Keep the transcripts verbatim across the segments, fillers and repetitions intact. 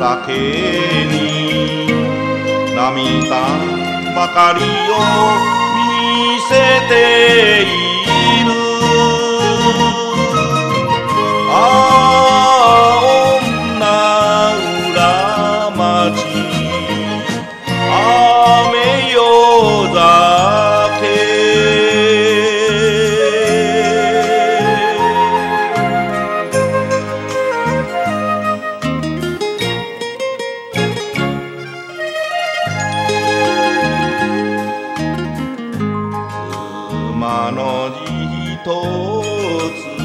だけに涙ばかりを見せている。ああ女浦町雨夜酒馬の字ひとつ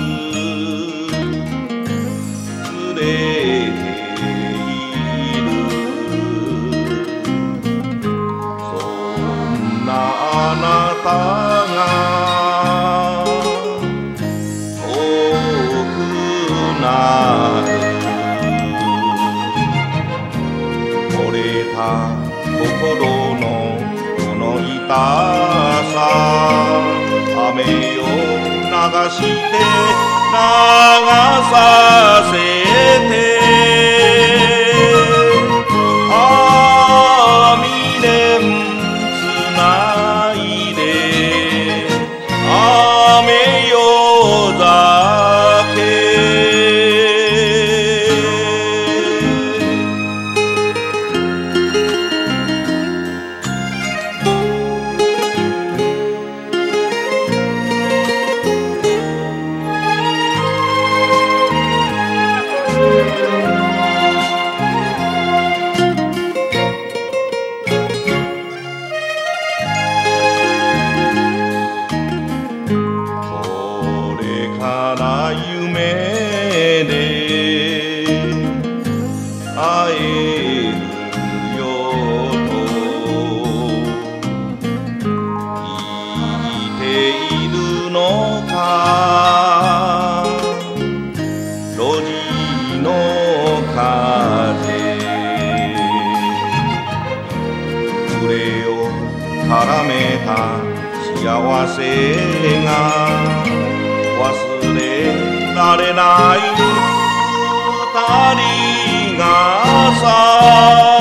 連れている。そんなあなたが遠くなる。折れた心のこの痛さ雨を流して流させてああ未練つないで雨夜酒夢で会えるよと言っているのか。路地の風腕を絡めた幸せが忘れられない二人がさ